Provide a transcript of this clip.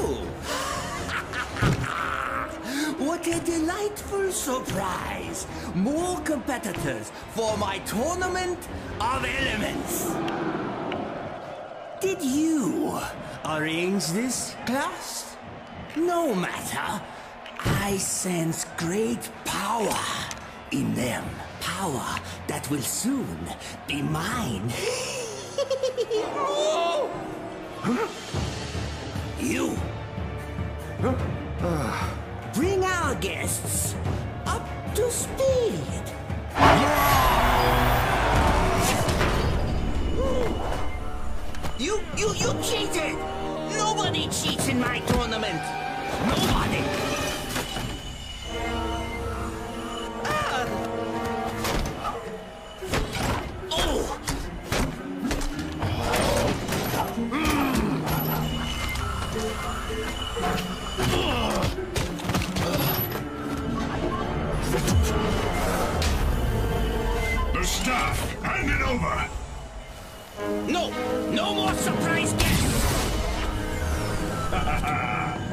you! What a delightful surprise! More competitors for my tournament of elements! Did you arrange this, class? No matter. I sense great power in them. Power that will soon be mine. You. Bring our guests up to speed. You cheated! Nobody cheats in my tournament! Nobody! Oh! The staff! Hand it over! No! No more surprise guests!